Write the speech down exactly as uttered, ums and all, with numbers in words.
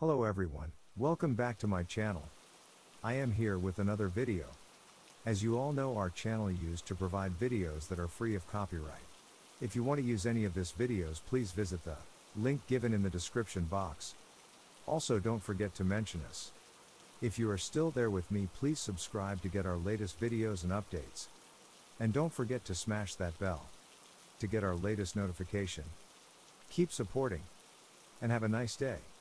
Hello everyone, welcome back to my channel. I am here with another video. As you all know, our channel used to provide videos that are free of copyright. If you want to use any of this videos, please visit the link given in the description box. Also, don't forget to mention us. If you are still there with me, please subscribe to get our latest videos and updates. And don't forget to smash that bell to get our latest notification. Keep supporting and have a nice day.